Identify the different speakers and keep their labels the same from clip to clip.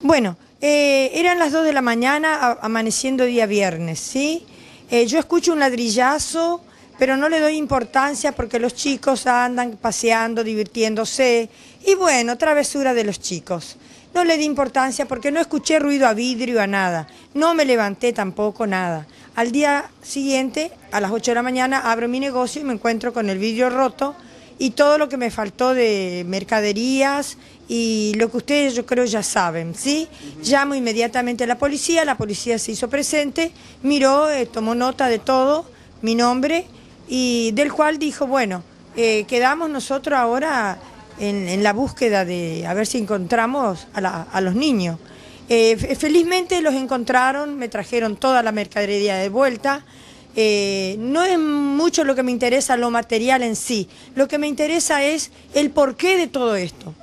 Speaker 1: Bueno, eran las 2 de la mañana, amaneciendo día viernes, ¿sí? Yo escucho un ladrillazo, pero no le doy importancia porque los chicos andan paseando, divirtiéndose, y bueno, travesura de los chicos. No le di importancia porque no escuché ruido a vidrio, a nada. No me levanté tampoco, nada. Al día siguiente, a las 8 de la mañana, abro mi negocio y me encuentro con el vidrio roto y todo lo que me faltó de mercaderías y lo que ustedes yo creo ya saben, ¿sí? Llamo inmediatamente a la policía se hizo presente, miró, tomó nota de todo, mi nombre, y del cual dijo, bueno, quedamos nosotros ahora en la búsqueda de a ver si encontramos a los niños. Felizmente los encontraron, me trajeron toda la mercadería de vuelta. No es mucho lo que me interesa lo material en sí, lo que me interesa es el porqué de todo esto.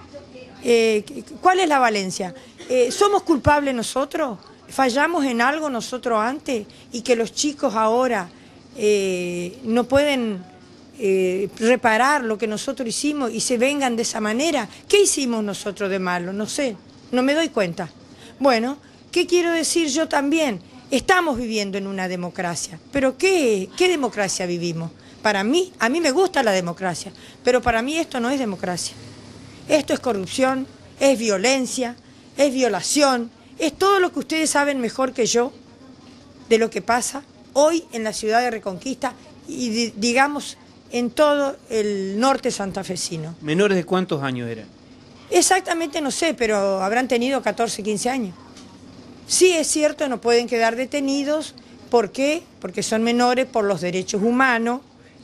Speaker 1: ¿Cuál es la valencia? ¿Somos culpables nosotros? ¿Fallamos en algo nosotros antes y que los chicos ahora no pueden reparar lo que nosotros hicimos y se vengan de esa manera? ¿Qué hicimos nosotros de malo? No sé, no me doy cuenta. Bueno, ¿qué quiero decir yo también? Estamos viviendo en una democracia, pero ¿qué democracia vivimos? Para mí, a mí me gusta la democracia, pero para mí esto no es democracia. Esto es corrupción, es violencia, es violación, es todo lo que ustedes saben mejor que yo de lo que pasa hoy en la ciudad de Reconquista y digamos en todo el norte santafesino.
Speaker 2: ¿Menores de cuántos años eran?
Speaker 1: Exactamente no sé, pero habrán tenido 14, 15 años. Sí, es cierto, no pueden quedar detenidos. ¿Por qué? Porque son menores por los derechos humanos,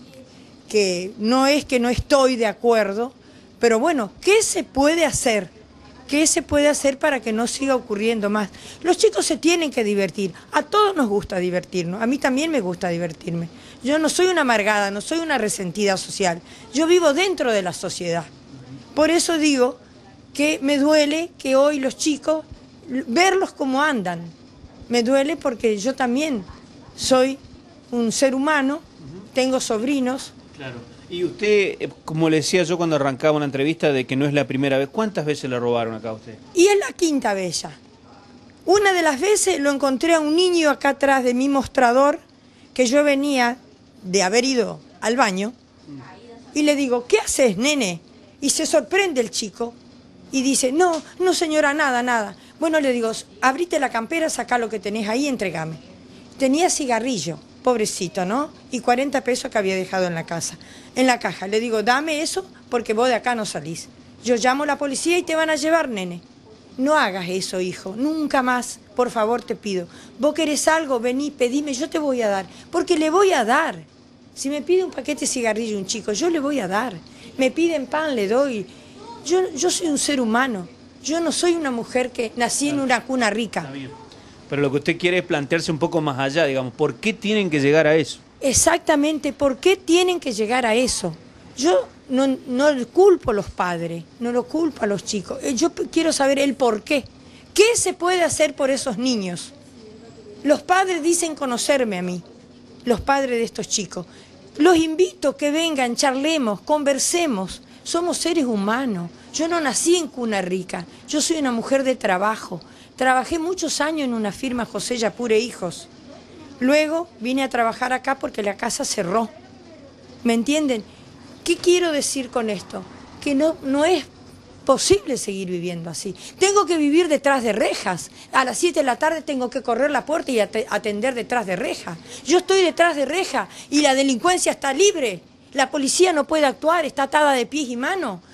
Speaker 1: que no es que no estoy de acuerdo, pero bueno, ¿qué se puede hacer? ¿Qué se puede hacer para que no siga ocurriendo más? Los chicos se tienen que divertir, a todos nos gusta divertirnos, a mí también me gusta divertirme. Yo no soy una amargada, no soy una resentida social, yo vivo dentro de la sociedad. Por eso digo que me duele que hoy los chicos, verlos como andan, me duele porque yo también soy un ser humano, tengo sobrinos.
Speaker 2: Claro. Y usted, como le decía yo cuando arrancaba una entrevista, de que no es la primera vez, ¿cuántas veces le robaron acá a usted?
Speaker 1: Y es la quinta vez ya. Una de las veces lo encontré a un niño acá atrás de mi mostrador, que yo venía de haber ido al baño, y le digo, ¿qué haces, nene? Y se sorprende el chico y dice, no, no señora, nada, nada. Bueno, le digo, abrite la campera, sacá lo que tenés ahí, entregame. Tenía cigarrillo, pobrecito, ¿no? Y 40 pesos que había dejado en la casa, en la caja. Le digo, dame eso porque vos de acá no salís. Yo llamo a la policía y te van a llevar, nene. No hagas eso, hijo, nunca más, por favor te pido. Vos querés algo, vení, pedime, yo te voy a dar, porque le voy a dar. Si me pide un paquete de cigarrillo un chico, yo le voy a dar. Me piden pan, le doy. Yo soy un ser humano, yo no soy una mujer que nací en una cuna rica.
Speaker 2: Está bien. Pero lo que usted quiere es plantearse un poco más allá, digamos, ¿por qué tienen que llegar a eso?
Speaker 1: Exactamente, ¿por qué tienen que llegar a eso? Yo no culpo a los padres, no lo culpo a los chicos. Yo quiero saber el por qué. ¿Qué se puede hacer por esos niños? Los padres dicen conocerme a mí, los padres de estos chicos. Los invito a que vengan, charlemos, conversemos. Somos seres humanos. Yo no nací en cuna rica, yo soy una mujer de trabajo. Trabajé muchos años en una firma José Yapure Hijos. Luego vine a trabajar acá porque la casa cerró. ¿Me entienden? ¿Qué quiero decir con esto? Que no es posible seguir viviendo así. Tengo que vivir detrás de rejas. A las 7 de la tarde tengo que correr la puerta y atender detrás de rejas. Yo estoy detrás de rejas y la delincuencia está libre. La policía no puede actuar, está atada de pies y manos.